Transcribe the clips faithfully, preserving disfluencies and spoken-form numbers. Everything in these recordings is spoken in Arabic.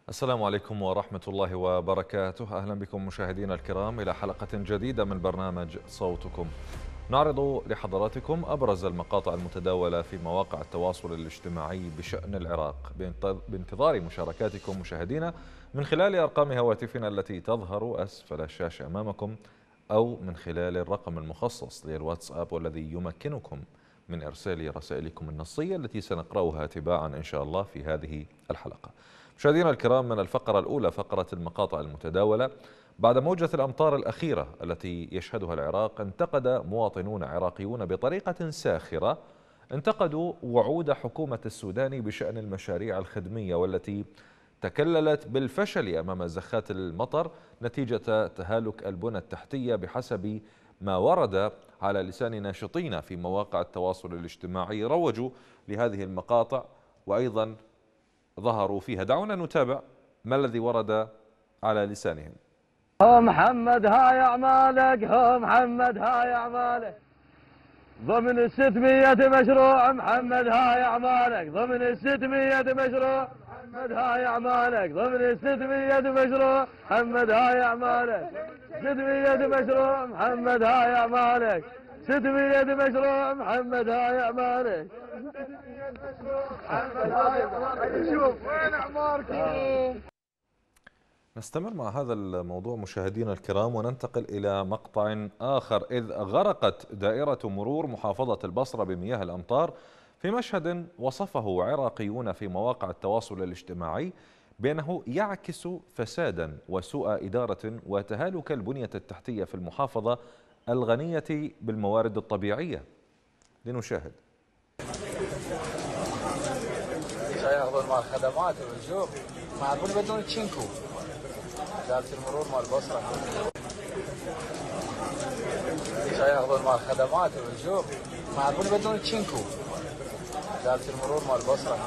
السلام عليكم ورحمة الله وبركاته. أهلا بكم مشاهدينا الكرام إلى حلقة جديدة من برنامج صوتكم. نعرض لحضراتكم أبرز المقاطع المتداولة في مواقع التواصل الاجتماعي بشأن العراق بانتظار مشاركاتكم مشاهدينا من خلال أرقام هواتفنا التي تظهر أسفل الشاشة أمامكم أو من خلال الرقم المخصص للواتساب والذي يمكنكم من إرسال رسائلكم النصية التي سنقرأها تباعا إن شاء الله في هذه الحلقة. مشاهدينا الكرام، من الفقرة الأولى فقرة المقاطع المتداولة. بعد موجة الأمطار الأخيرة التي يشهدها العراق، انتقد مواطنون عراقيون بطريقة ساخرة انتقدوا وعود حكومة السودان بشأن المشاريع الخدمية والتي تكللت بالفشل أمام زخات المطر نتيجة تهالك البنى التحتية بحسب ما ورد على لسان ناشطين في مواقع التواصل الاجتماعي روجوا لهذه المقاطع وأيضا ظهروا فيها. دعونا نتابع ما الذي ورد على لسانهم. هو محمد هاي أعمالك، هو محمد هاي أعمالك ضمن الستمية مشروع. محمد هاي أعمالك ضمن الستمية مشروع. محمد هاي أعمالك ضمن الستمية مشروع. محمد هاي أعمالك ستمية مشروع. محمد هاي أعمالك ستمية مشروع. محمد هاي أعمالك محمد هاي أعمالك. شوف وين أعماركم. نستمر مع هذا الموضوع مشاهدينا الكرام وننتقل إلى مقطع آخر، إذ غرقت دائرة مرور محافظة البصرة بمياه الأمطار في مشهد وصفه عراقيون في مواقع التواصل الاجتماعي بأنه يعكس فسادا وسوء إدارة وتهالك البنية التحتية في المحافظة الغنية بالموارد الطبيعية. لنشاهد. ياخذون مال خدمات والجوب ما يعرفون يبدلون تشينكو. وزارة المرور مال البصرة ياخذون مال خدمات والجوب ما يعرفون يبدلون تشينكو. وزارة المرور مال البصرة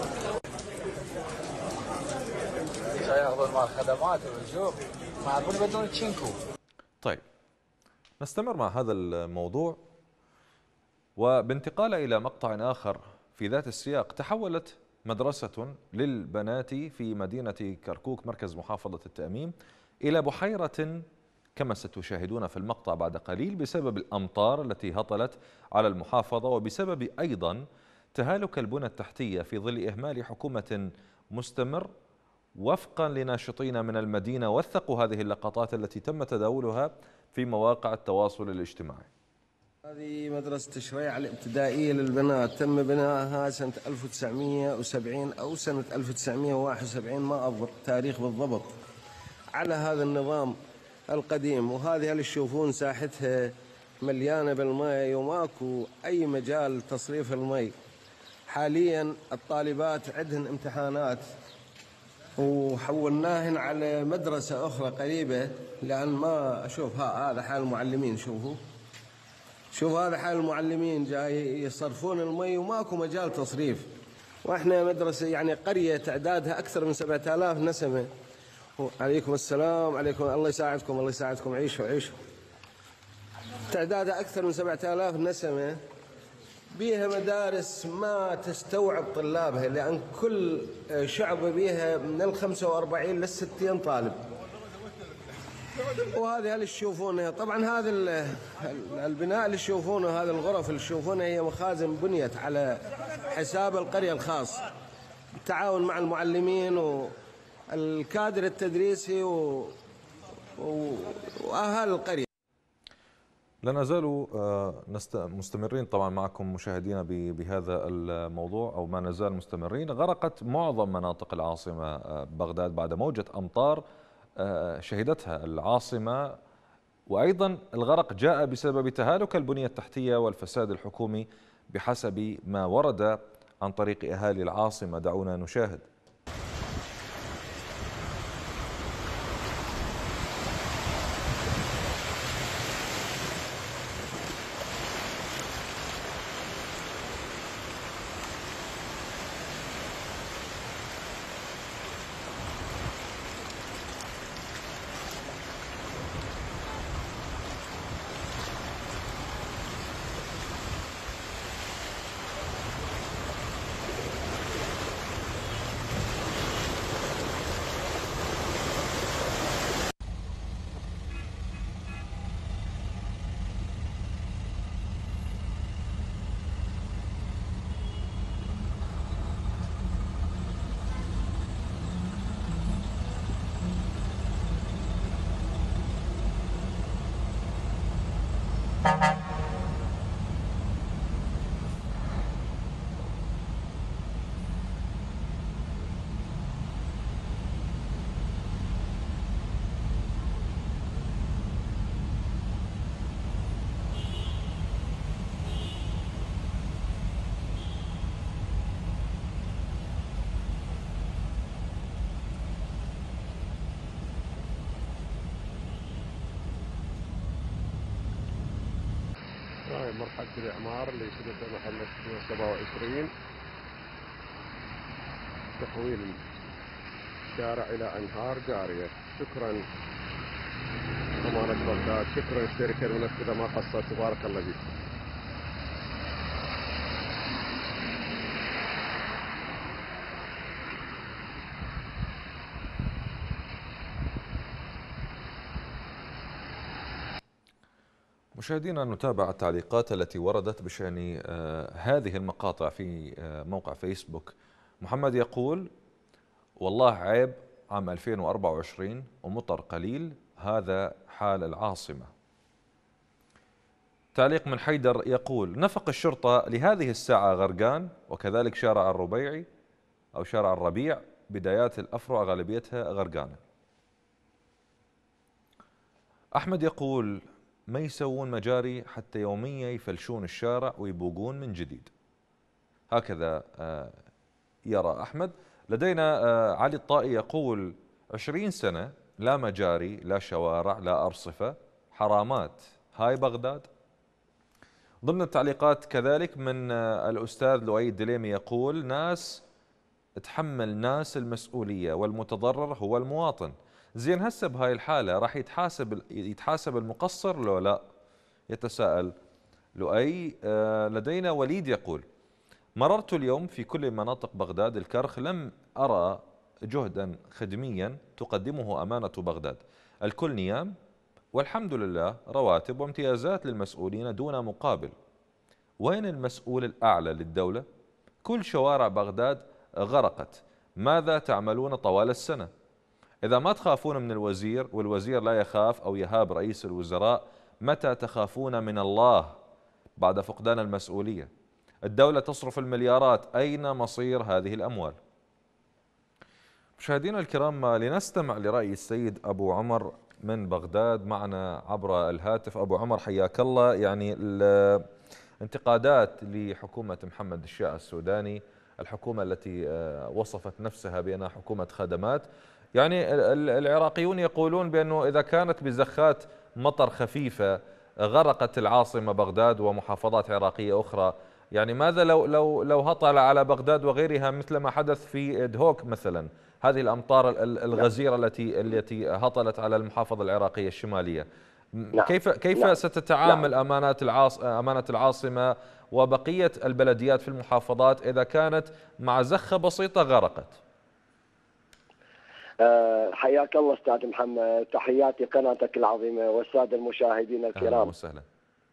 ياخذون مال خدمات والجوب ما يعرفون يبدلون تشينكو. طيب، نستمر مع هذا الموضوع وبانتقال إلى مقطع آخر في ذات السياق. تحولت مدرسة للبنات في مدينة كركوك مركز محافظة التأميم إلى بحيرة كما ستشاهدون في المقطع بعد قليل بسبب الأمطار التي هطلت على المحافظة وبسبب أيضا تهالك البنى التحتية في ظل إهمال حكومة مستمر. وفقا لناشطين من المدينة وثقوا هذه اللقطات التي تم تداولها في مواقع التواصل الاجتماعي. هذه مدرسة الشريعة الابتدائية للبنات، تم بنائها سنة ألف وتسعمئة وسبعين أو سنة ألف وتسعمئة وواحد وسبعين، ما أضبط التاريخ بالضبط، على هذا النظام القديم. وهذه اللي تشوفون ساحتها مليانة بالماء وماكو أي مجال تصريف الماء. حاليا الطالبات عندهن امتحانات وحولناهن على مدرسة أخرى قريبة، لأن ما أشوف هذا حال المعلمين. شوفوا شوف هذا حال المعلمين، جاي يصرفون المي وماكو مجال تصريف. واحنا مدرسه يعني قريه تعدادها اكثر من سبعة آلاف نسمه. عليكم السلام، عليكم الله يساعدكم، الله يساعدكم، عيشوا عيشوا. تعدادها اكثر من سبعة آلاف نسمه، بيها مدارس ما تستوعب طلابها، لان كل شعبه بيها من الخمسة وأربعين للستين طالب. وهذه اللي تشوفونها طبعا، هذا البناء اللي تشوفونه، هذه الغرف اللي تشوفونها هي مخازن بنيت على حساب القرية الخاص بالتعاون مع المعلمين والكادر التدريسي و... و... وأهالي القرية. لا نزال مستمرين طبعا معكم مشاهدينا بهذا الموضوع، أو ما نزال مستمرين. غرقت معظم مناطق العاصمة بغداد بعد موجة أمطار شهدتها العاصمة، وأيضا الغرق جاء بسبب تهالك البنية التحتية والفساد الحكومي بحسب ما ورد عن طريق أهالي العاصمة. دعونا نشاهد. مرحلة الإعمار اللي سنة محمد سبعة وعشرين، تحويل الشارع إلى أنهار جارية. شكرا أمانة بغداد، شكرا الشركة المنفذة ما قصرت، بارك الله فيك. مشاهدينا، نتابع التعليقات التي وردت بشأن هذه المقاطع في موقع فيسبوك. محمد يقول: والله عيب عام ألفين وأربعة وعشرين ومطر قليل، هذا حال العاصمة. تعليق من حيدر يقول: نفق الشرطة لهذه الساعة غرقان، وكذلك شارع الربيعي أو شارع الربيع بدايات الأفرع غالبيتها غرقانة. أحمد يقول: ما يسوون مجاري حتى يوميا يفلشون الشارع ويبوقون من جديد. هكذا يرى أحمد. لدينا علي الطائي يقول: عشرين سنة لا مجاري لا شوارع لا أرصفة، حرامات، هاي بغداد. ضمن التعليقات كذلك من الأستاذ لؤي الدليمي يقول: ناس تحمل ناس المسؤولية والمتضرر هو المواطن. زين هسه بهاي الحالة راح يتحاسب يتحاسب المقصر لو لا؟ يتساءل لؤي. لدينا وليد يقول: مررت اليوم في كل مناطق بغداد الكرخ، لم أرى جهدا خدميا تقدمه أمانة بغداد، الكل نيام والحمد لله، رواتب وامتيازات للمسؤولين دون مقابل. وين المسؤول الأعلى للدولة؟ كل شوارع بغداد غرقت، ماذا تعملون طوال السنة؟ إذا ما تخافون من الوزير والوزير لا يخاف أو يهاب رئيس الوزراء، متى تخافون من الله بعد فقدان المسؤولية؟ الدولة تصرف المليارات، أين مصير هذه الأموال؟ مشاهدينا الكرام، لنستمع لرأي السيد أبو عمر من بغداد معنا عبر الهاتف. أبو عمر حياك الله. يعني الانتقادات لحكومة محمد الشيع السوداني، الحكومة التي وصفت نفسها بأنها حكومة خدمات، يعني العراقيون يقولون بأنه إذا كانت بزخات مطر خفيفة غرقت العاصمة بغداد ومحافظات عراقية أخرى، يعني ماذا لو لو لو هطل على بغداد وغيرها مثل ما حدث في دهوك مثلا، هذه الأمطار الغزيرة التي التي هطلت على المحافظة العراقية الشمالية. كيف كيف ستتعامل أمانات العاص أمانة العاصمة وبقية البلديات في المحافظات إذا كانت مع زخة بسيطة غرقت؟ أه حياك الله استاذ محمد، تحياتي قناتك العظيمه والساده المشاهدين الكرام. اهلا وسهلا.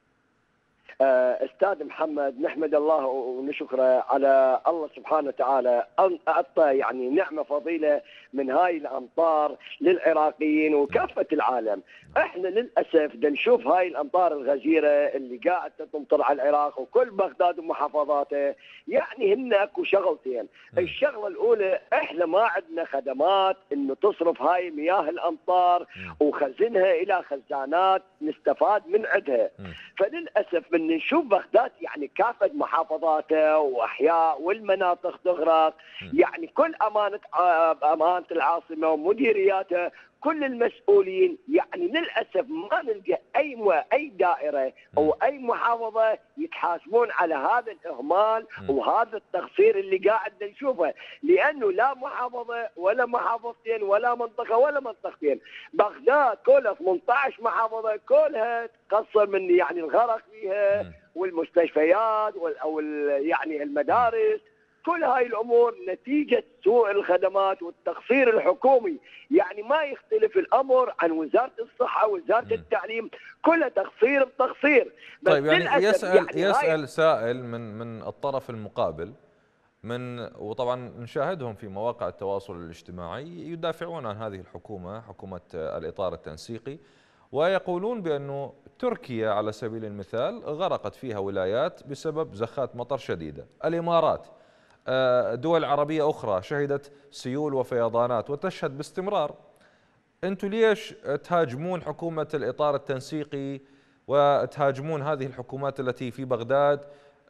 أه استاذ محمد، نحمد الله ونشكره على الله سبحانه وتعالى ان اعطى يعني نعمه فضيله من هاي الامطار للعراقيين وكافه العالم. احنا للاسف بدنا نشوف هاي الامطار الغزيره اللي قاعده تمطر على العراق وكل بغداد ومحافظاته، يعني هن اكو شغلتين. الشغله الاولى احنا ما عندنا خدمات انه تصرف هاي مياه الامطار وخزنها الى خزانات نستفاد من عندها. فللاسف من نشوف بغداد يعني كافه محافظاته واحياء والمناطق تغرق، يعني كل امانه امانه العاصمه ومديرياتها كل المسؤولين يعني للاسف ما نلقى اي اي دائره او اي محافظه يتحاسبون على هذا الاهمال وهذا التقصير اللي قاعد نشوفه، لانه لا محافظه ولا محافظتين ولا منطقه ولا منطقتين، بغداد كلها ثمانية عشر محافظه كلها تقصر من يعني الغرق فيها والمستشفيات او يعني المدارس، كل هاي الامور نتيجه سوء الخدمات والتقصير الحكومي، يعني ما يختلف الامر عن وزاره الصحه ووزاره التعليم، كلها تقصير بتقصير. طيب يعني يسال يعني يسال سائل من من الطرف المقابل، من وطبعا نشاهدهم في مواقع التواصل الاجتماعي يدافعون عن هذه الحكومه، حكومه الاطار التنسيقي، ويقولون بانه تركيا على سبيل المثال غرقت فيها ولايات بسبب زخات مطر شديده، الامارات، دول عربية أخرى شهدت سيول وفيضانات وتشهد باستمرار. أنتم ليش تهاجمون حكومة الإطار التنسيقي وتهاجمون هذه الحكومات التي في بغداد،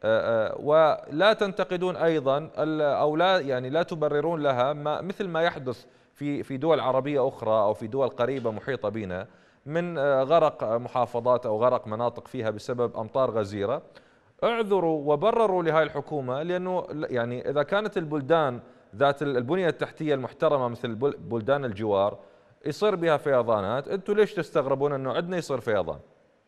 ولا تنتقدون أيضا أو لا يعني لا تبررون لها ما مثل ما يحدث في في دول عربية أخرى أو في دول قريبة محيطة بنا، من غرق محافظات أو غرق مناطق فيها بسبب أمطار غزيرة. اعذروا وبرروا لهذه الحكومة، لأنه يعني إذا كانت البلدان ذات البنية التحتية المحترمة مثل بلدان الجوار يصير بها فيضانات، أنتم ليش تستغربون أنه عندنا يصير فيضان؟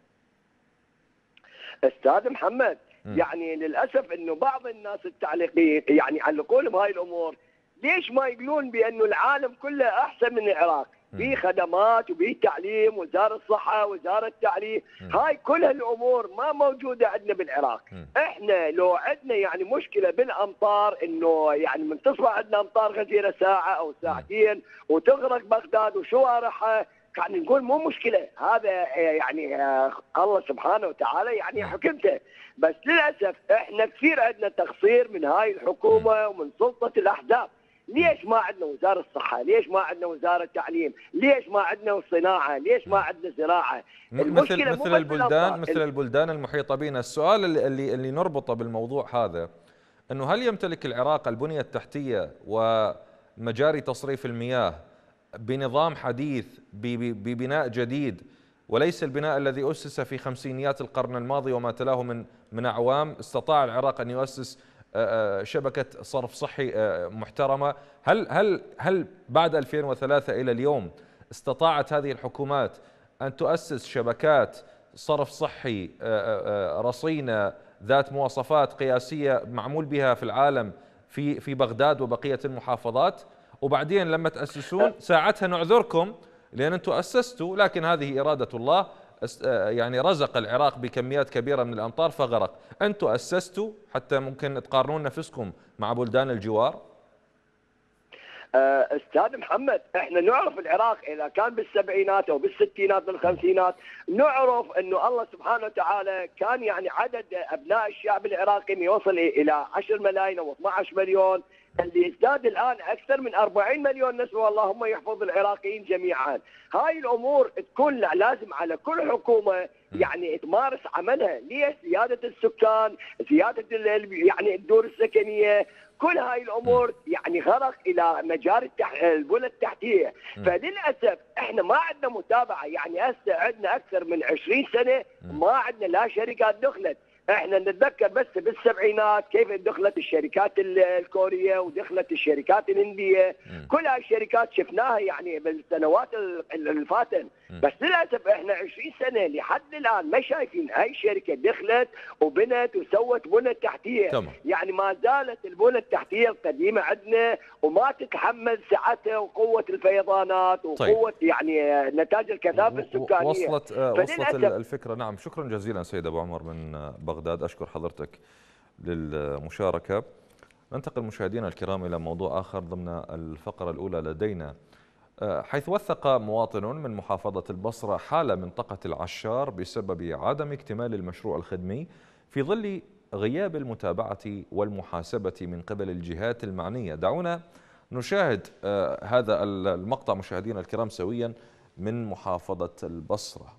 استاذ محمد، م. يعني للاسف انه بعض الناس التعليقين يعني يعلقون بهاي الامور، ليش ما يقولون بانه العالم كله احسن من العراق؟ في خدمات وفي تعليم، وزاره الصحه، وزاره التعليم، م. هاي كل هالامور ما موجوده عندنا بالعراق. م. احنا لو عندنا يعني مشكله بالامطار، انه يعني من تصبح عندنا امطار غزيره ساعه او ساعتين وتغرق بغداد وشوارعها، كان نقول مو مشكله، هذا يعني الله سبحانه وتعالى يعني حكمته. بس للاسف احنا كثير عندنا تقصير من هاي الحكومه ومن سلطه الاحزاب. ليش ما عندنا وزاره الصحه؟ ليش ما عندنا وزاره التعليم؟ ليش ما عندنا الصناعه؟ ليش ما عندنا زراعه؟ المشكله مثل مثل البلدان مثل البلدان المحيطه بنا. السؤال اللي اللي نربطه بالموضوع هذا، انه هل يمتلك العراق البنيه التحتيه ومجاري تصريف المياه بنظام حديث ببناء جديد، وليس البناء الذي أسس في خمسينيات القرن الماضي وما تلاه من من أعوام؟ استطاع العراق أن يؤسس شبكة صرف صحي محترمة. هل هل هل بعد ألفين وثلاثة إلى اليوم استطاعت هذه الحكومات أن تؤسس شبكات صرف صحي رصينة ذات مواصفات قياسية معمول بها في العالم في في بغداد وبقية المحافظات؟ وبعدين لما تأسسون ساعتها نعذركم لأن أنتم أسستوا، لكن هذه إرادة الله، يعني رزق العراق بكميات كبيرة من الأمطار فغرق. أنتم أسستوا حتى ممكن تقارنون نفسكم مع بلدان الجوار؟ استاذ محمد، احنا نعرف العراق اذا كان بالسبعينات او بالستينات بالخمسينات، نعرف انه الله سبحانه وتعالى كان يعني عدد ابناء الشعب العراقي يوصل الى عشرة ملايين او اثني عشر مليون، اللي ازداد الان اكثر من أربعين مليون نسوة، اللهم يحفظ العراقيين جميعا. هاي الامور تكون لازم على كل حكومه يعني تمارس عملها. ليش؟ زياده السكان، زياده يعني الدور السكنيه، كل هاي الامور يعني غرق الى مجاري التح... البنى التحتيه. فللاسف احنا ما عندنا متابعه، يعني هسه عندنا اكثر من عشرين سنه ما عندنا لا شركات دخلت. احنا نتذكر بس بالسبعينات كيف دخلت الشركات الكوريه ودخلت الشركات الهنديه، كل هاي الشركات شفناها يعني بالسنوات الفاتن. بس للاسف احنا عشرين سنه لحد الان ما شايفين اي شركه دخلت وبنت وسوت بنى تحتيه. طبعا. يعني ما زالت البنى التحتيه القديمه عندنا وما تتحمل سعتها وقوه الفيضانات وقوه طيب. يعني نتاج الكثافه السكانيه. وصلت وصلت الفكره. نعم، شكرا جزيلا سيد ابو عمر من بغداد، اشكر حضرتك للمشاركه. ننتقل مشاهدينا الكرام الى موضوع اخر ضمن الفقره الاولى لدينا، حيث وثق مواطن من محافظة البصرة حال منطقة العشار بسبب عدم اكتمال المشروع الخدمي في ظل غياب المتابعة والمحاسبة من قبل الجهات المعنية. دعونا نشاهد هذا المقطع مشاهدينا الكرام سويا من محافظة البصرة.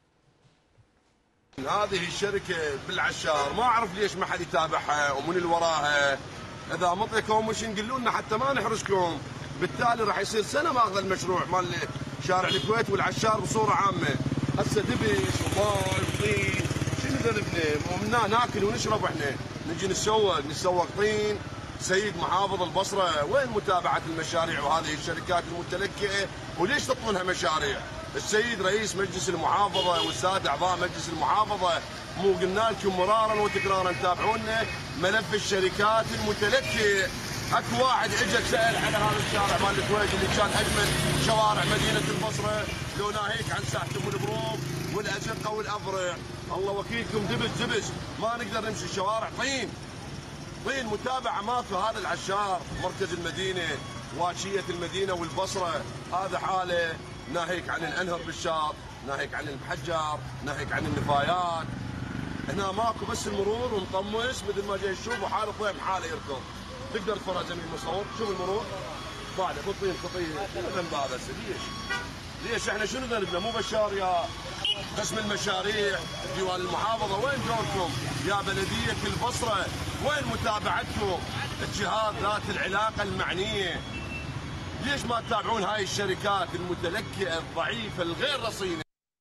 هذه الشركة بالعشار ما أعرف ليش ما حد يتابعها ومن اللي وراها. إذا مطيكم مش نقولوا لنا حتى ما نحرسكم، بالتالي راح يصير سنه ماخذ المشروع مال شارع الكويت والعشار بصوره عامه. هسه دبش وماي وطين، شنو ذنبنا؟ ومنا ناكل ونشرب احنا، نجي نتسوق نتسوق طين. سيد محافظ البصره وين متابعه المشاريع وهذه الشركات المتلكئه؟ وليش تطولها مشاريع؟ السيد رئيس مجلس المحافظه والساده اعضاء مجلس المحافظه مو قلنا لكم مرارا وتكرارا تابعونا ملف الشركات المتلكئه. اكو واحد اجى سال على هذا الشارع مال الكويت اللي كان اجمل شوارع مدينه البصره، لو ناهيك عن ساحه ام البروف والازقه والافرع. الله وكيلكم دبس دبس، ما نقدر نمشي الشوارع طين طين. متابعه ماكو. هذا العشار مركز المدينه، واشيه المدينه والبصره، هذا حاله. ناهيك عن الانهر بالشاط، ناهيك عن المحجر، ناهيك عن النفايات. هنا ماكو بس المرور ومطمس مثل ما جاي تشوف، وحاله طيب حاله يركض. تقدر تفرج زميل المصور، شوف المرور طالع بالطين خطيه. شنو ذنب هذا؟ ليش؟ ليش احنا شنو ذنبنا؟ مو بشار يا قسم المشاريع ديوان المحافظه، وين دوركم؟ يا بلديه البصره وين متابعتكم؟ الجهات ذات العلاقه المعنيه، ليش ما تتابعون هاي الشركات المتلكئه الضعيفه الغير رصينه؟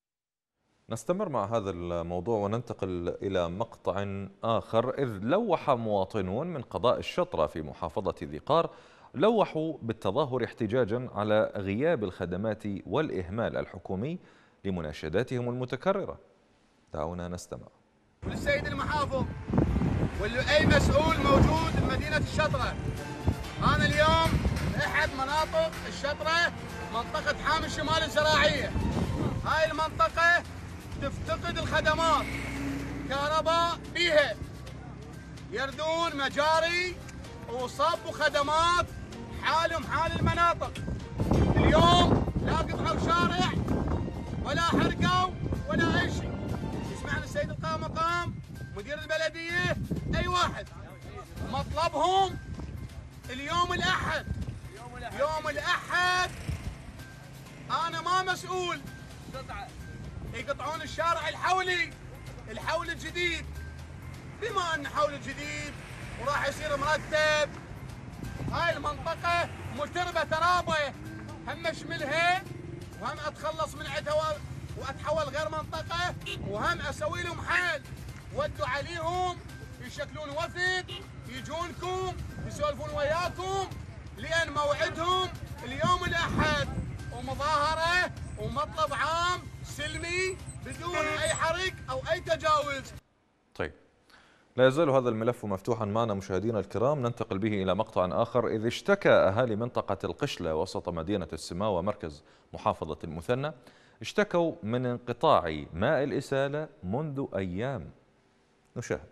نستمر مع هذا الموضوع وننتقل إلى مقطع آخر، إذ لوح مواطنون من قضاء الشطرة في محافظة ذي قار لوحوا بالتظاهر احتجاجا على غياب الخدمات والإهمال الحكومي لمناشداتهم المتكررة. دعونا نستمع. وللسيد المحافظ والأي مسؤول موجود بمدينة الشطرة، أنا اليوم أحد مناطق الشطرة منطقة حامي الشمال الزراعية. هاي المنطقة تفتقد الخدمات، كهرباء بيها، يردون مجاري وصب وخدمات، حالهم حال المناطق. اليوم لا قطعوا شارع ولا حرقوا ولا أي شيء. يسمعنا السيد القائم مقام مدير البلدية أي واحد، مطلبهم اليوم الأحد، يوم الأحد أنا ما مسؤول، يقطعون الشارع الحولي، الحول الجديد، بما أن حول الجديد وراح يصير مرتب. هاي المنطقة متربة ترابة، هم اشملها وهم اتخلص من عتوى واتحول غير منطقة، وهم اسوي لهم حل. ودوا عليهم يشكلون وفد يجونكم يسولفون وياكم، لان موعدهم اليوم الاحد، ومظاهرة ومطلب عام سلمي بدون اي حرق او اي تجاوز. طيب، لا يزال هذا الملف مفتوحا معنا مشاهدينا الكرام. ننتقل به إلى مقطع آخر، إذ اشتكى أهالي منطقة القشلة وسط مدينة السماوة مركز محافظة المثنى اشتكوا من انقطاع ماء الإسالة منذ أيام. نشاهد.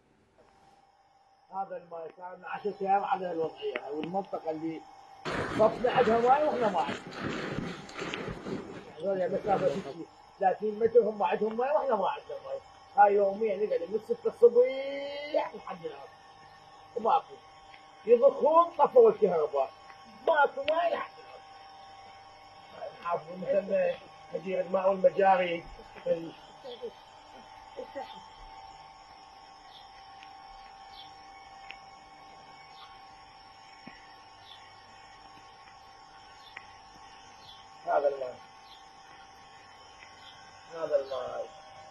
هذا الماء صار لنا عشرة أيام على الوضعية، والمنطقة اللي صفنا عندها ماء وإحنا ما عندنا. هذول مسافة ثلاثين متر، هم عندهم ماء وإحنا ما عندنا ماء. هاي يوميا نقعد من ستة الصبح لحد الآن وماكو، يضخون طفوا الكهرباء، ماكو ماء لحد الآن. نحافظ مثلا مدير الماء والمجاري هذا الماء، هذا الماء،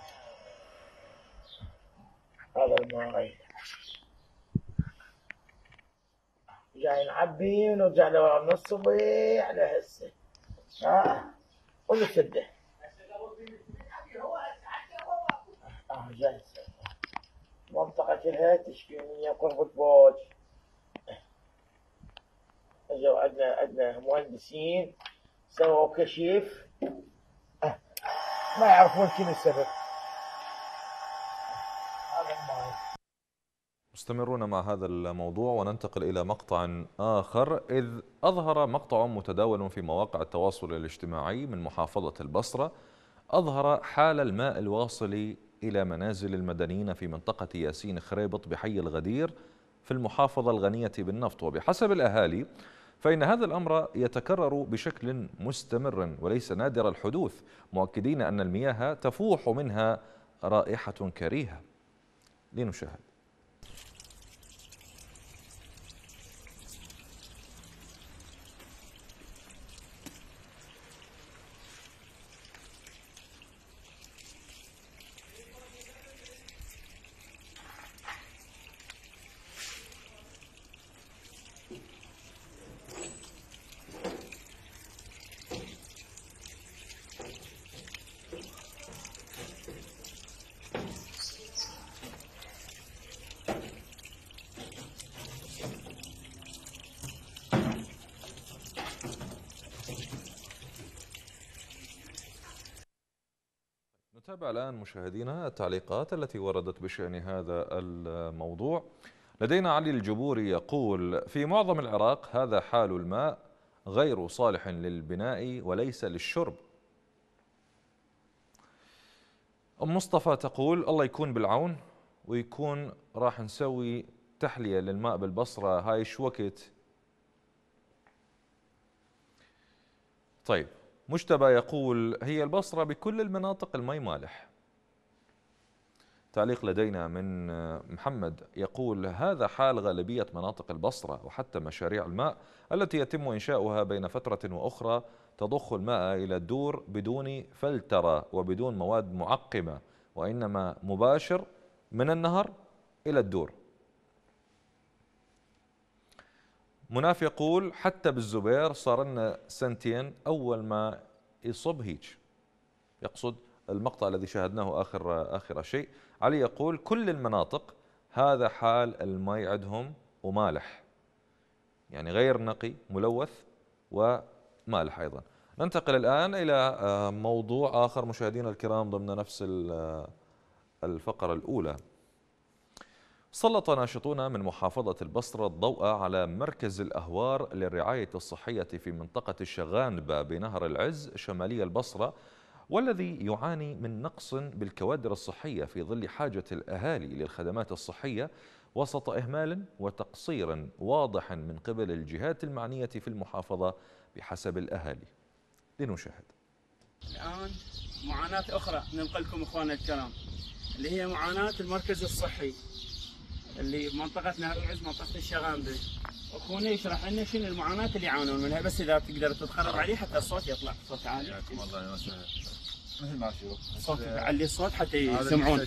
هذا الماء جاي نعبي ونرجع له من الصبح لهسه. ها ونسده. اه جاي منطقة لها تشكيلية قرب بوج. اجوا عندنا عندنا مهندسين سووا كشف، آه. ما يعرفون شنو السبب. مستمرون مع هذا الموضوع وننتقل إلى مقطع آخر، إذ أظهر مقطع متداول في مواقع التواصل الاجتماعي من محافظة البصرة أظهر حال الماء الواصل إلى منازل المدنيين في منطقة ياسين خريبط بحي الغدير في المحافظة الغنية بالنفط. وبحسب الأهالي فإن هذا الأمر يتكرر بشكل مستمر وليس نادر الحدوث، مؤكدين أن المياه تفوح منها رائحة كريهة. لنشاهد. نتابع الآن مشاهدينا التعليقات التي وردت بشأن هذا الموضوع. لدينا علي الجبوري يقول: في معظم العراق هذا حال الماء غير صالح للبناء وليس للشرب. أم مصطفى تقول: الله يكون بالعون، ويكون راح نسوي تحلية للماء بالبصرة، هاي شو وقت. طيب، مجتبى يقول: هي البصرة بكل المناطق المي مالح. تعليق لدينا من محمد يقول: هذا حال غالبية مناطق البصرة، وحتى مشاريع الماء التي يتم إنشاؤها بين فترة وأخرى تضخ الماء إلى الدور بدون فلترة وبدون مواد معقمة، وإنما مباشر من النهر إلى الدور. مناف يقول حتى بالزبير صار لنا سنتين أول ما يصب هيج، يقصد المقطع الذي شاهدناه آخر آخر شيء. علي يقول كل المناطق هذا حال المي عندهم ومالح، يعني غير نقي ملوث ومالح أيضا. ننتقل الآن إلى موضوع آخر مشاهدينا الكرام ضمن نفس الفقرة الأولى. سلط ناشطون من محافظة البصرة الضوء على مركز الأهوار للرعاية الصحية في منطقة الشغانبة بنهر العز شمالي البصرة، والذي يعاني من نقص بالكوادر الصحية في ظل حاجة الأهالي للخدمات الصحية وسط إهمال وتقصير واضح من قبل الجهات المعنية في المحافظة بحسب الأهالي. لنشاهد. الآن معاناة أخرى ننقل لكم إخواننا الكرام، اللي هي معاناة المركز الصحي اللي بمنطقة نهر العز منطقة الشغانبة. أخونا يشرح لنا شنو المعاناة اللي يعانون منها، بس إذا تقدر تتقرب عليه حتى الصوت يطلع صوت عالي. حياكم الله وسهلا. مثل ما تشوف صوت علي الصوت حتى يسمعون.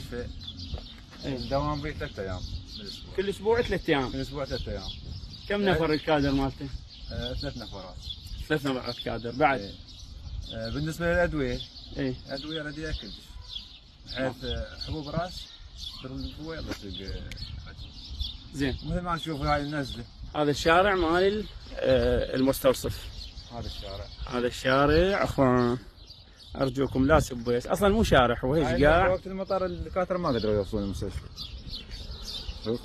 الدوام به ثلاث أيام بالأسبوع. كل أسبوع ثلاث أيام. كل أسبوع ثلاث أيام. كم نفر الكادر مالته؟ آه، ثلاث نفرات. ثلاث نفرات كادر بعد. إيه. آه، بالنسبة للأدوية. إيه. أدوية رديئة كلش. بحيث حبوب راس بالأسبوع يلا تلقى. زين. مثل ما نشوف هاي النزلة. هذا الشارع مال المستوصف. هذا الشارع. هذا الشارع اخوان ارجوكم لا سبوا، اصلا مو شارع هو هيك قاع. وقت المطر الدكاترة ما قدروا يوصلون المستشفى. شوف.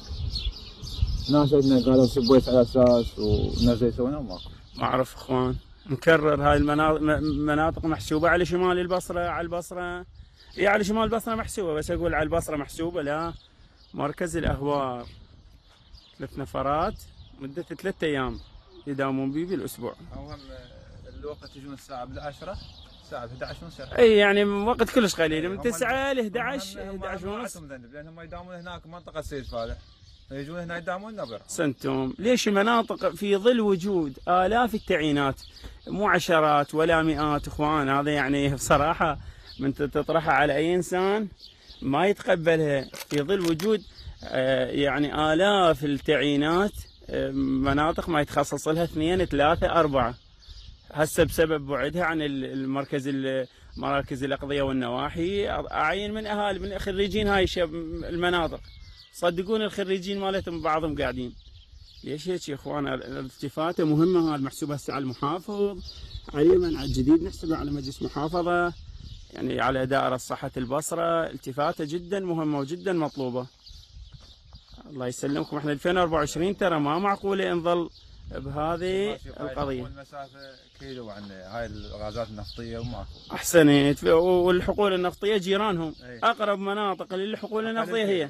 ناس عندنا قالوا سبويت على اساس ونزل يسوونها وماكو. ما اعرف اخوان، مكرر هاي المناطق محسوبة على شمال البصرة، على البصرة اي على شمال البصرة محسوبة، بس اقول على البصرة محسوبة لا. مركز الاهوار ثلاث نفرات مدة ثلاث ايام يداومون بيه بالاسبوع. هم الوقت يجون الساعة بالعشرة، الساعة احد عشر ونص. اي يعني وقت كلش قليل من تسعة ل احد عشر احد عشر ونص. لانهم يداومون هناك منطقة سيد فالح، فيجون هنا يداومون نبر. سنتم ليش مناطق في ظل وجود آلاف التعيينات، مو عشرات ولا مئات اخوان، هذا يعني بصراحة من تطرحها على اي انسان ما يتقبلها، في ظل وجود يعني آلاف التعيينات مناطق ما يتخصص لها اثنين ثلاثة أربعة، هسه بسبب بعدها عن المركز مراكز الأقضية والنواحي. أعين من أهالي من خريجين هاي المناطق، صدقون الخريجين مالتهم بعضهم قاعدين. ليش هيك يا إخوان؟ الالتفاتة مهمة، هاي المحسوبة هسه على المحافظ، عليما على الجديد نحسبها على مجلس محافظة، يعني على دائرة صحة البصرة. التفاتة جدا مهمة وجدا مطلوبة. الله يسلمكم، احنا ألفين وأربعة وعشرين ترى ما معقوله نظل بهذه القضيه. المسافه كيلو عن هاي الغازات النفطيه وماكو. احسنت. والحقول النفطيه جيرانهم. أي. اقرب مناطق للحقول النفطيه هي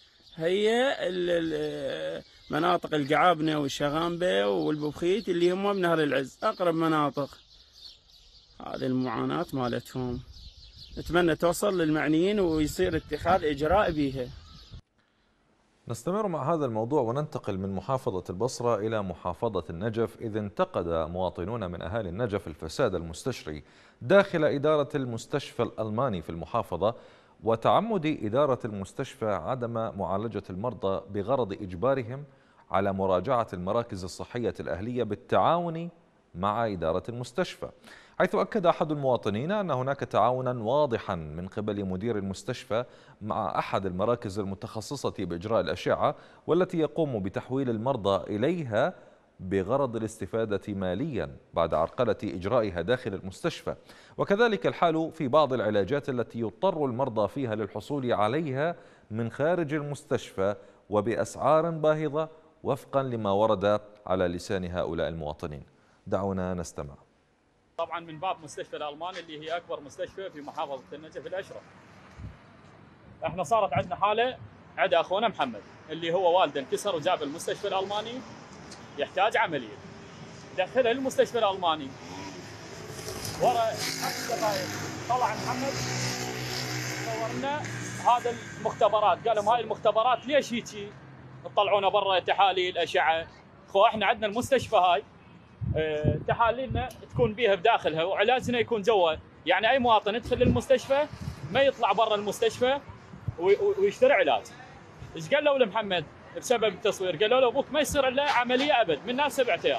هي مناطق القعابنه والشغانبه والبوخيت اللي هم بنهر العز، اقرب مناطق. هذه المعاناه مالتهم، نتمنى توصل للمعنيين ويصير اتخاذ اجراء بيها. نستمر مع هذا الموضوع وننتقل من محافظة البصرة إلى محافظة النجف، إذ انتقد مواطنون من أهالي النجف الفساد المستشري داخل إدارة المستشفى الألماني في المحافظة، وتعمد إدارة المستشفى عدم معالجة المرضى بغرض إجبارهم على مراجعة المراكز الصحية الأهلية بالتعاون مع إدارة المستشفى، حيث أكد أحد المواطنين أن هناك تعاونا واضحا من قبل مدير المستشفى مع أحد المراكز المتخصصة بإجراء الأشعة والتي يقوم بتحويل المرضى إليها بغرض الاستفادة ماليا بعد عرقلة إجرائها داخل المستشفى، وكذلك الحال في بعض العلاجات التي يضطر المرضى فيها للحصول عليها من خارج المستشفى وبأسعار باهظة وفقا لما ورد على لسان هؤلاء المواطنين. دعونا نستمع. طبعا من باب مستشفى الألماني اللي هي أكبر مستشفى في محافظة النجف الأشرف. احنا صارت عندنا حالة عند أخونا محمد اللي هو والده انكسر وجاب المستشفى الألماني يحتاج عملية، دخله المستشفى الألماني. ورا طلع محمد صورنا هذا المختبرات، قال لهم هاي المختبرات ليش هيجي تطلعونا برا تحاليل أشعة؟ خو احنا عندنا المستشفى هاي آه، تحاليلنا تكون بيها بداخلها وعلاجنا يكون جوا، يعني اي مواطن يدخل المستشفى ما يطلع برا المستشفى ويشتري علاج. ايش قالوا لمحمد بسبب التصوير؟ قالوا له ابوك ما يصير الا عمليه ابد، من ناس سبعة ايام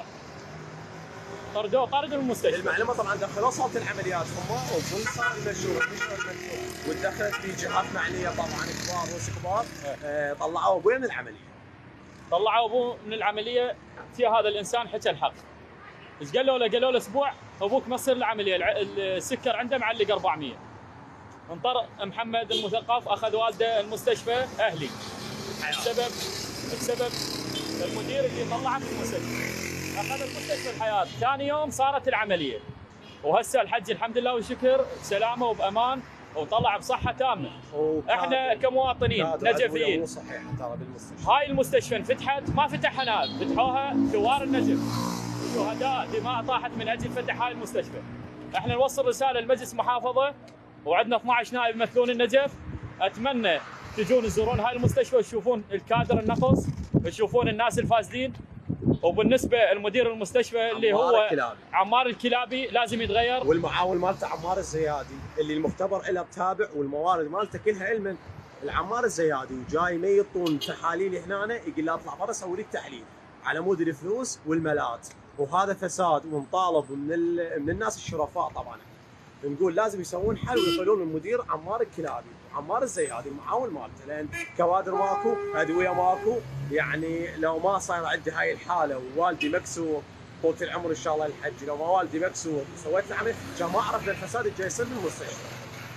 طردوه طرد المستشفى. المعلومه طبعا دخلوا صوت العمليات هم وكل صار المشهور المشهور ودخلت في جهات معنيه طبعا كبار روس كبار آه طلعوا ابوي من العمليه. طلعوا ابوه من العمليه في هذا الانسان حكى الحق. ايش قالوا له؟ قالوا له اسبوع ابوك ما تصير العمليه، السكر عنده معلق أربعمية. انطر محمد المثقف اخذ والده المستشفى اهلي بسبب بسبب المدير اللي طلعه من المستشفى. اخذ المستشفى الحياه، ثاني يوم صارت العمليه. وهسه الحج الحمد لله والشكر سلامه وبامان وطلع بصحه تامه. احنا كمواطنين نجفيين هاي المستشفى انفتحت ما فتحها، فتحوها ثوار النجف، شهداء دماء طاحت من اجل فتح هاي المستشفى. احنا نوصل رساله لمجلس محافظه وعندنا اثني عشر نائب يمثلون النجف، اتمنى تجون تزورون هاي المستشفى وتشوفون الكادر النقص، تشوفون الناس الفاسدين. وبالنسبه لمدير المستشفى اللي عمار هو الكلابي. عمار الكلابي لازم يتغير، والمعاون مالته عمار الزيادي اللي المختبر له تابع والموارد مالته كلها علما العمار الزيادي، وجاي ما يطون تحاليل هنا يقول له اطلع برا سوي لي التحليل على مود الفلوس والملات، وهذا فساد ومطالب من من الناس الشرفاء طبعا. نقول لازم يسوون حل ويخلون المدير عمار الكلابي وعمار الزيادي المعاون مالته، لان كوادر ماكو، ادويه ماكو، يعني لو ما صار عندي هاي الحاله ووالدي مكسور طول العمر ان شاء الله الحج، لو ما والدي مكسور سويت العمليه كان ما اعرف الفساد الجاي يصير بالمستشفى.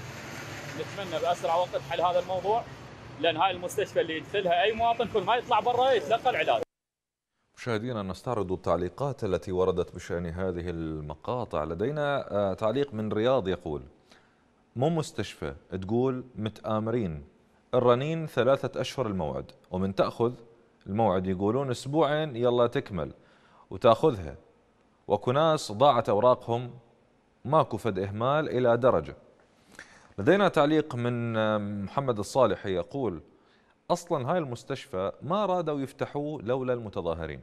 نتمنى باسرع وقت حل هذا الموضوع، لان هاي المستشفى اللي يدخلها اي مواطن كل ما يطلع برا يتلقى العلاج. مشاهدينا نستعرض التعليقات التي وردت بشأن هذه المقاطع. لدينا تعليق من رياض يقول: مو مستشفى تقول متآمرين، الرنين ثلاثة أشهر الموعد، ومن تأخذ الموعد يقولون أسبوعين يلا تكمل وتأخذها، وكناس ضاعت أوراقهم ماكو فد إهمال إلى درجة. لدينا تعليق من محمد الصالحي يقول: أصلا هاي المستشفى ما رادوا يفتحوه لولا المتظاهرين.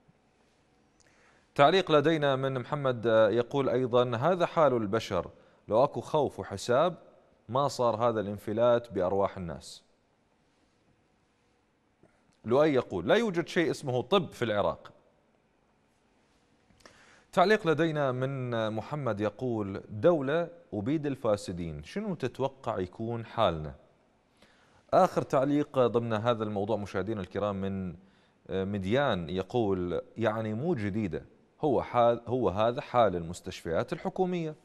تعليق لدينا من محمد يقول أيضا: هذا حال البشر، لو أكو خوف وحساب ما صار هذا الانفلات بأرواح الناس. لؤي يقول: لا يوجد شيء اسمه طب في العراق. تعليق لدينا من محمد يقول: دولة وبيد الفاسدين، شنو تتوقع يكون حالنا؟ آخر تعليق ضمن هذا الموضوع مشاهدينا الكرام من مديان يقول: يعني مو جديدة، هو حال هو هذا حال المستشفيات الحكومية.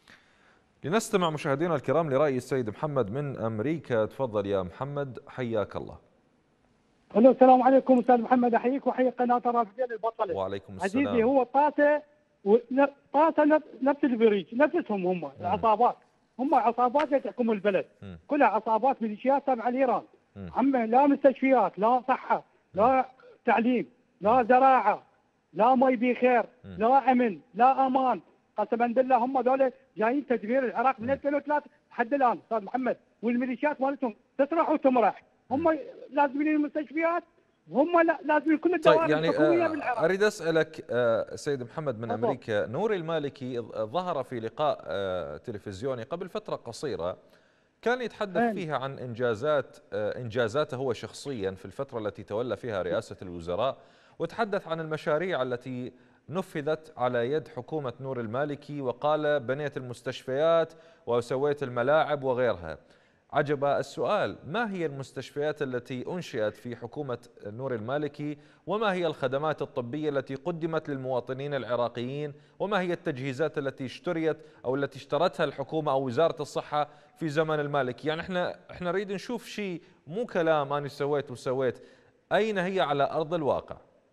لنستمع مشاهدينا الكرام لرأي السيد محمد من أمريكا. تفضل يا محمد، حياك الله. الو، السلام عليكم استاذ محمد، احييك واحيي قناه رافدين البطله. وعليكم السلام. عزيزي، هو طاسه طاسه نفس البريج، نفسهم هم العصابات، هم عصابات تحكم البلد، م. كلها عصابات ميليشيات تابعه لايران. عمه لا مستشفيات، لا صحه، لا تعليم، لا زراعه، لا مي بخير، لا امن، لا امان. قسما بالله هم ذولا جايين تدمير العراق من ألفين وثلاثة لحد الان استاذ محمد، والميليشيات مالتهم تسرح وتمرح. هم لازمين المستشفيات، هم لازمين كل الدوائر طيب يعني الحكوميه بالعراق. اريد اسالك سيد محمد من امريكا، نوري المالكي ظهر في لقاء تلفزيوني قبل فتره قصيره كان يتحدث فيها عن انجازات انجازاته هو شخصيا في الفتره التي تولى فيها رئاسه الوزراء، وتحدث عن المشاريع التي نفذت على يد حكومه نور المالكي، وقال بنيت المستشفيات وسويت الملاعب وغيرها. عجب السؤال: ما هي المستشفيات التي أنشئت في حكومة نور المالكي؟ وما هي الخدمات الطبية التي قدمت للمواطنين العراقيين؟ وما هي التجهيزات التي اشتريت أو التي اشترتها الحكومة أو وزارة الصحة في زمن المالكي؟ يعني احنا احنا نريد نشوف شيء، مو كلام أنا سويت وسويت. أين هي على أرض الواقع؟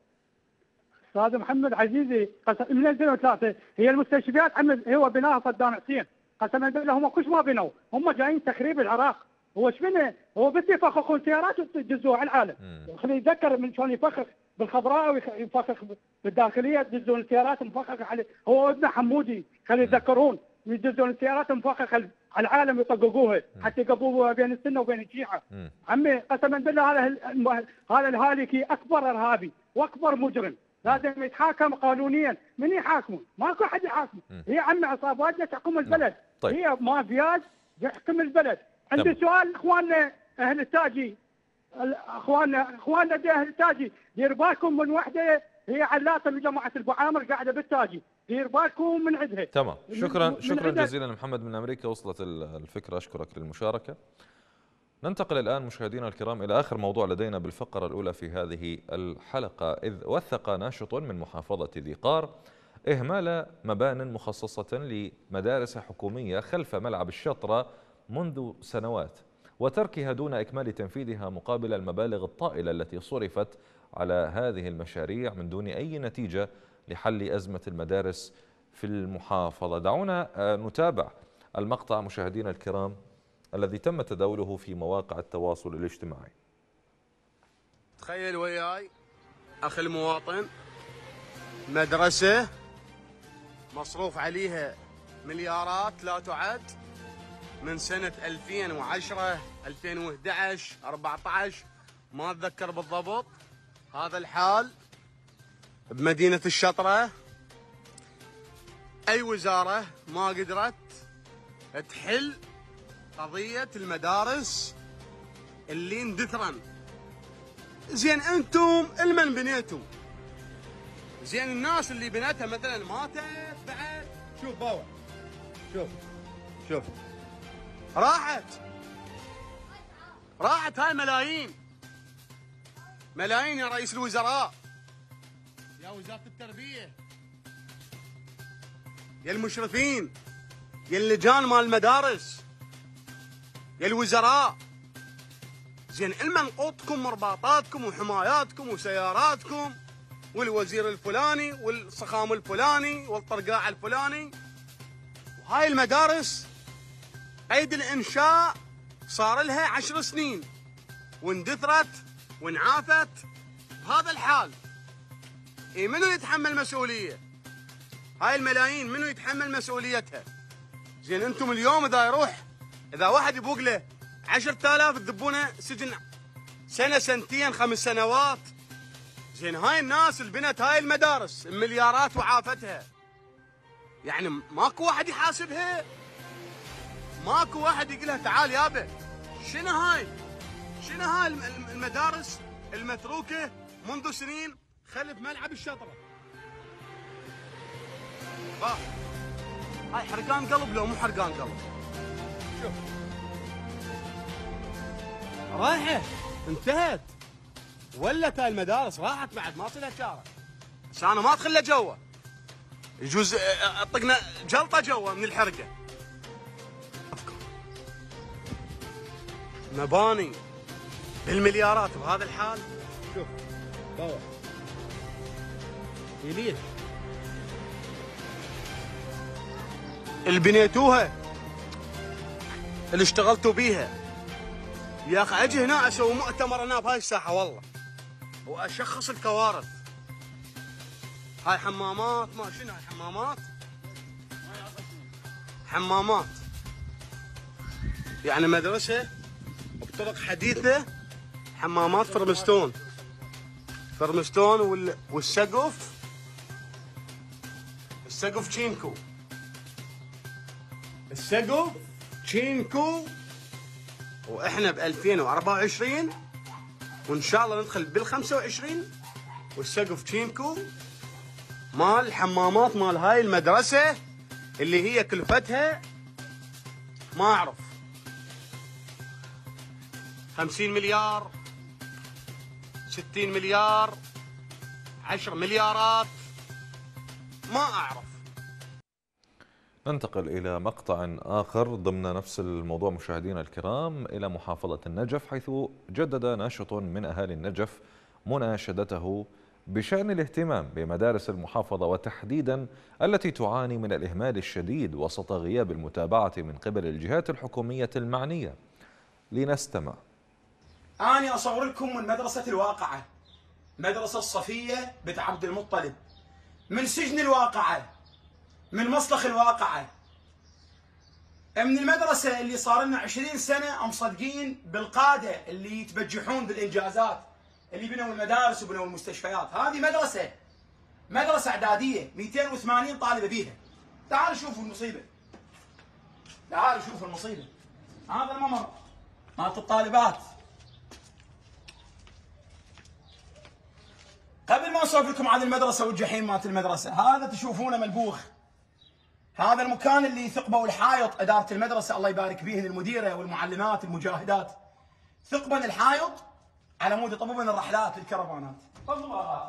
استاذ محمد عزيزي، من ألفين وثلاثة هي المستشفيات هو بناها صدام حسين، قسما بالله هم كلش ما بنوا، هم جايين تخريب العراق. هو ايش بنى؟ هو بس يفخخون سيارات ويدزوها على العالم. خليه يتذكر من شلون يفخخ بالخضراء ويفخخ بالداخليه، يدزون السيارات مفخخه عليه، هو ابن حمودي، خليه يتذكرون يدزون السيارات مفخخه على العالم ويطققوها حتى يقبوها بين السنه وبين الشيعه. عمي قسما بالله هذا هذا الهالكي اكبر ارهابي واكبر مجرم، لازم يتحاكم قانونيا. من يحاكمون؟ ماكو احد يحاكمه. هي عم عصاباتنا تحكم البلد. طيب. هي مافيات تحكم البلد. عندي سؤال اخواننا اهل التاجي، اخواننا اخواننا اهل التاجي، دير بالكم من وحده هي علاقه من جماعه ابو عامر قاعده بالتاجي، دير بالكم من عندها. تمام، شكرا من شكرا عندها. جزيلا محمد من امريكا، وصلت الفكره، اشكرك للمشاركه. ننتقل الآن مشاهدينا الكرام إلى آخر موضوع لدينا بالفقرة الأولى في هذه الحلقة، إذ وثق ناشط من محافظة ذي قار إهمال مبان مخصصة لمدارس حكومية خلف ملعب الشطرة منذ سنوات، وتركها دون إكمال تنفيذها مقابل المبالغ الطائلة التي صرفت على هذه المشاريع من دون أي نتيجة لحل أزمة المدارس في المحافظة. دعونا نتابع المقطع مشاهدينا الكرام الذي تم تداوله في مواقع التواصل الاجتماعي. تخيل وياي أخي المواطن، مدرسة مصروف عليها مليارات لا تعد من سنة ألفين وعشرة ألفين وأحد عشر أربعة عشر ما أتذكر بالضبط. هذا الحال بمدينة الشطرة. أي وزارة ما قدرت تحل قضية المدارس اللي اندثرن. زين انتم المن بنيتوا؟ زين الناس اللي بنتها مثلا ماتت بعد. شوف باوع، شوف شوف راحت راحت هاي ملايين ملايين يا رئيس الوزراء، يا وزارة التربية، يا المشرفين، يا اللجان مال المدارس، يا الوزراء. زين المن قوتكم مرباطاتكم وحماياتكم وسياراتكم والوزير الفلاني والصخام الفلاني والطرقاع الفلاني. وهاي المدارس قيد الانشاء صار لها عشر سنين واندثرت وانعافت بهذا الحال. اي منو يتحمل مسؤوليه؟ هاي الملايين منو يتحمل مسؤوليتها؟ زين انتم اليوم اذا يروح اذا واحد يبوق له عشرة آلاف تذبونه سجن سنه سنتين خمس سنوات. زين هاي الناس اللي بنت هاي المدارس المليارات وعافتها، يعني ماكو واحد يحاسبها؟ ماكو واحد يقول لها تعال يابا شنو هاي؟ شنو هاي المدارس المتروكه منذ سنين خلف ملعب الشطره؟ ها هاي حرقان قلب لو مو حرقان قلب؟ شوف رايحه انتهت، ولت هاي المدارس راحت بعد ما صلها شارع. بس انا ما ادخل له جوا، يجوز اطقنا جلطه جوا من الحرقه. مباني بالمليارات بهذا الحال. شوف باوع ليش اللي بنيتوها اللي اشتغلتوا بيها يا اخي اجي هنا اسوي مؤتمر هنا بهاي الساحه والله واشخص الكوارث. هاي حمامات، ما شنو هاي حمامات؟ حمامات يعني مدرسه بطرق حديثه، حمامات فرمستون فرمستون وال... والسقف السقف تشينكو السقف تشينكو. واحنا ب ألفين وأربعة وعشرين وان شاء الله ندخل بال خمسة وعشرين والسقف تشينكو مال حمامات مال هاي المدرسه اللي هي كلفتها ما اعرف خمسين مليار ستين مليار عشر مليارات ما اعرف. ننتقل إلى مقطع آخر ضمن نفس الموضوع مشاهدينا الكرام إلى محافظة النجف، حيث جدد ناشط من أهالي النجف مناشدته بشأن الاهتمام بمدارس المحافظة وتحديدا التي تعاني من الإهمال الشديد وسط غياب المتابعة من قبل الجهات الحكومية المعنية. لنستمع. أنا أصور لكم من مدرسة الواقعة، مدرسة الصفية بنت عبد المطلب، من سجن الواقعة، من مصلخ الواقعة، من المدرسة اللي صار لنا عشرين سنة مصدقين بالقادة اللي يتبجحون بالإنجازات اللي بنوا المدارس وبنوا المستشفيات. هذه مدرسة مدرسة إعدادية مئتين وثمانين طالبة بيها. تعالوا شوفوا المصيبة. تعالوا شوفوا المصيبة. هذا الممر مالت الطالبات. قبل ما اسولف لكم عن المدرسة والجحيم مالت المدرسة، هذا تشوفونه ملبوخ. هذا المكان اللي ثقبوا الحائط إدارة المدرسة الله يبارك بيهن المديرة والمعلمات المجاهدات. ثقبن الحائط على مود يطببن الرحلات للكرفانات. طبوا هذا.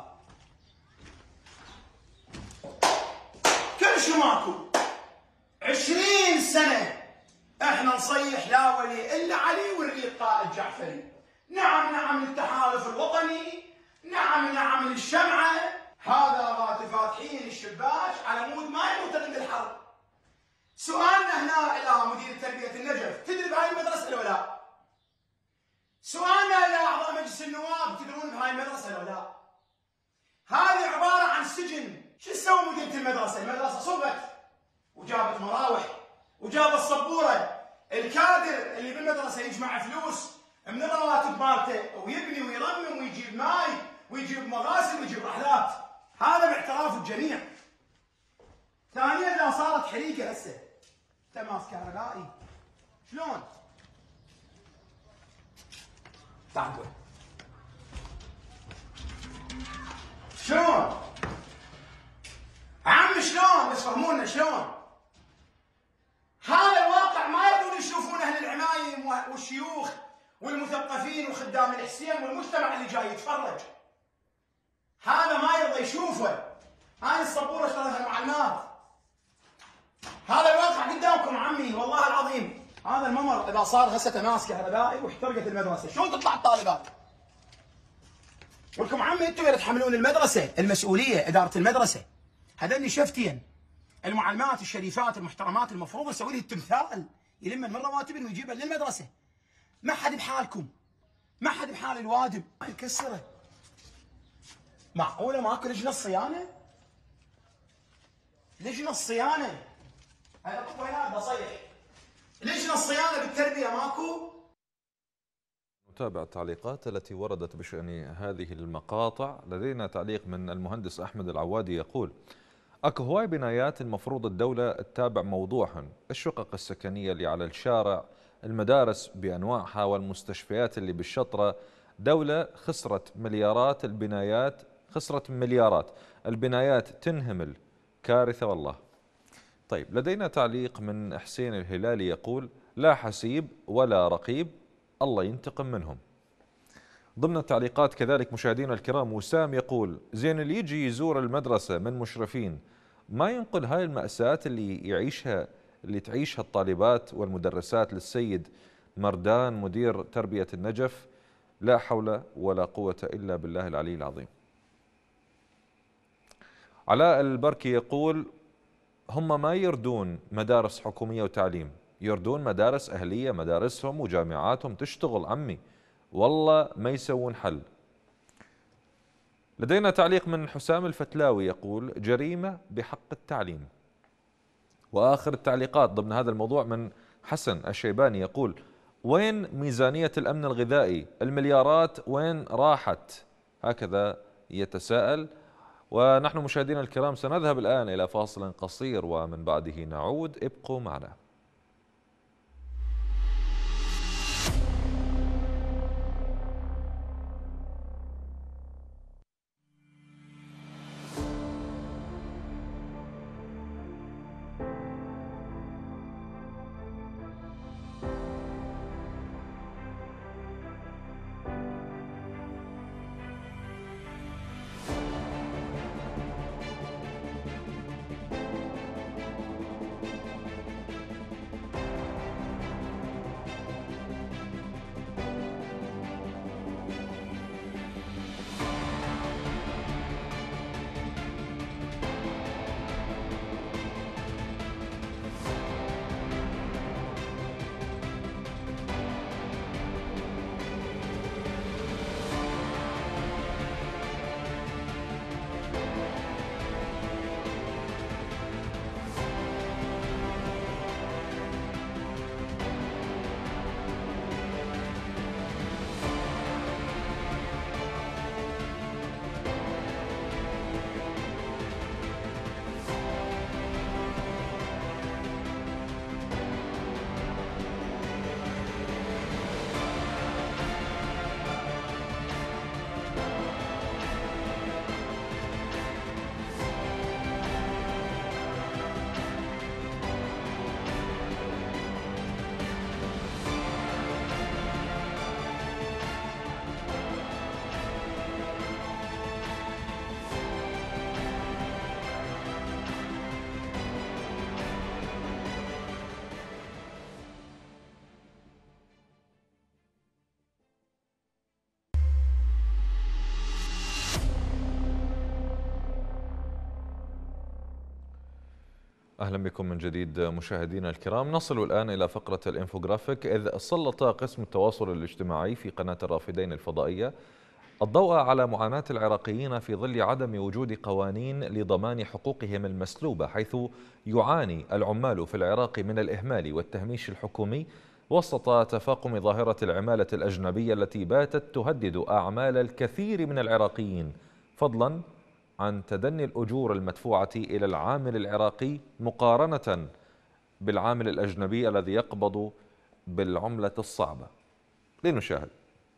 كل شو ماكو. عشرين سنة احنا نصيح لا ولي الا علي والريق قائد جعفري. نعم نعم للتحالف الوطني، نعم نعم للشمعة. هذا غاتي فاتحين الشباك على مود ما يموت عند الحرب. سؤالنا هنا الى مدير تربية النجف، تدري بهاي المدرسة لو لا؟ سؤالنا الى اعضاء مجلس النواب، تدرون بهاي المدرسة لو لا؟ هذه عبارة عن سجن. شو تسوي مديرة المدرسة؟ المدرسة صبت وجابت مراوح وجابت صبورة. الكادر اللي بالمدرسة يجمع فلوس من الرواتب مالته ويبني ويرمم ويجيب ماي ويجيب مغاسل ويجيب رحلات. هذا باعتراف الجميع. ثانيا اذا صارت حريقة هسه تماس كهربائي شلون؟ تعبوا شلون؟ عم شلون؟ بس فهمونا شلون؟ هذا الواقع ما يبون يشوفونه اهل العمايم والشيوخ والمثقفين وخدام الحسين والمجتمع اللي جاي يتفرج. هذا ما يرضى يشوفه. هاي الصبوره اشتريتها المعلمات. هذا الواقع قدامكم عمي والله العظيم. هذا الممر اذا صار هسه تماس كهربائي واحترقت المدرسه، شلون تطلع الطالبات؟ ولكم عمي انتم تحملون المدرسه المسؤوليه، اداره المدرسه. هذني شفتين المعلمات الشريفات المحترمات المفروض نسوي لهم التمثال يلمن من رواتبهم ويجيبها للمدرسه. ما حد بحالكم، ما حد بحال الوادم يكسره. معقوله ماكو لجنه الصيانه؟ لجنه الصيانه انا اطب هنا بصيح. لجنه الصيانه بالتربيه ماكو؟ نتابع التعليقات التي وردت بشأن هذه المقاطع. لدينا تعليق من المهندس أحمد العوادي يقول: اكو هواي بنايات المفروض الدولة تتابع موضوعهن، الشقق السكنية اللي على الشارع، المدارس بأنواعها، والمستشفيات اللي بالشطرة. دولة خسرت مليارات، البنايات خسرت مليارات، البنايات تنهمل، كارثة والله. طيب لدينا تعليق من حسين الهلالي يقول: لا حسيب ولا رقيب، الله ينتقم منهم. ضمن التعليقات كذلك مشاهدينا الكرام وسام يقول: زين اللي يجي يزور المدرسة من مشرفين ما ينقل هاي المأساة اللي يعيشها اللي تعيشها الطالبات والمدرسات للسيد مردان مدير تربية النجف. لا حول ولا قوة إلا بالله العلي العظيم. علاء البركي يقول: هم ما يردون مدارس حكومية وتعليم، يردون مدارس أهلية، مدارسهم وجامعاتهم تشتغل عمي، والله ما يسوون حل. لدينا تعليق من حسام الفتلاوي يقول: جريمة بحق التعليم. وآخر التعليقات ضمن هذا الموضوع من حسن الشيباني يقول: وين ميزانية الأمن الغذائي؟ المليارات وين راحت؟ هكذا يتساءل. ونحن مشاهدينا الكرام سنذهب الآن إلى فاصل قصير ومن بعده نعود، ابقوا معنا. أهلا بكم من جديد مشاهدينا الكرام. نصل الآن إلى فقرة الإنفوغرافيك، إذ سلط قسم التواصل الاجتماعي في قناة الرافدين الفضائية الضوء على معاناة العراقيين في ظل عدم وجود قوانين لضمان حقوقهم المسلوبة، حيث يعاني العمال في العراق من الإهمال والتهميش الحكومي وسط تفاقم ظاهرة العمالة الأجنبية التي باتت تهدد أعمال الكثير من العراقيين، فضلا عن تدني الأجور المدفوعة إلى العامل العراقي مقارنة بالعامل الأجنبي الذي يقبض بالعملة الصعبة. لنشاهد.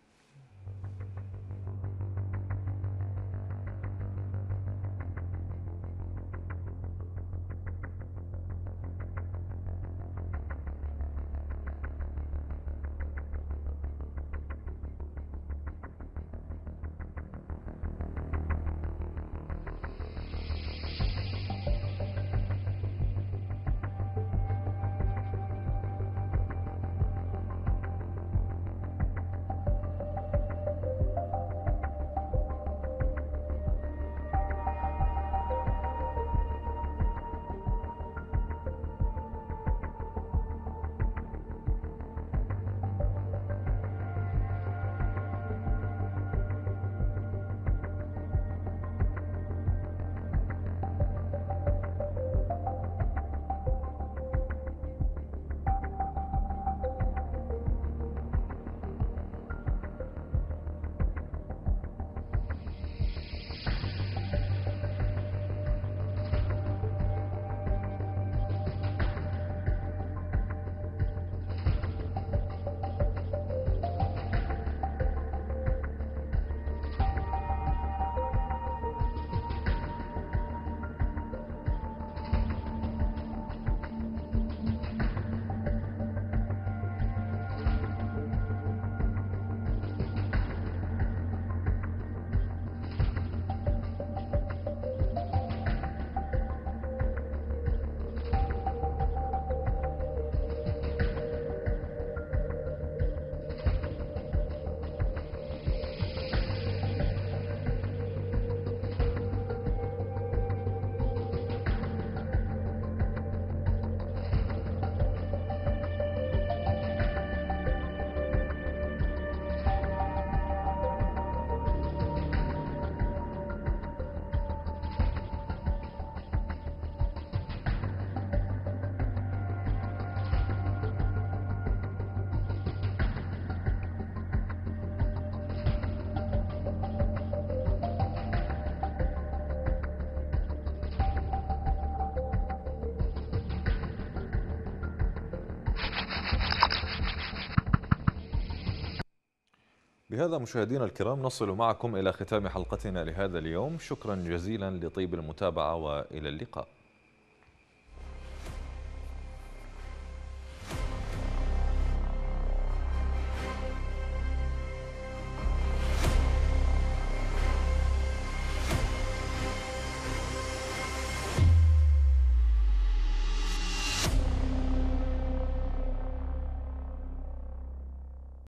بهذا مشاهدينا الكرام نصل معكم إلى ختام حلقتنا لهذا اليوم. شكرا جزيلا لطيب المتابعة وإلى اللقاء.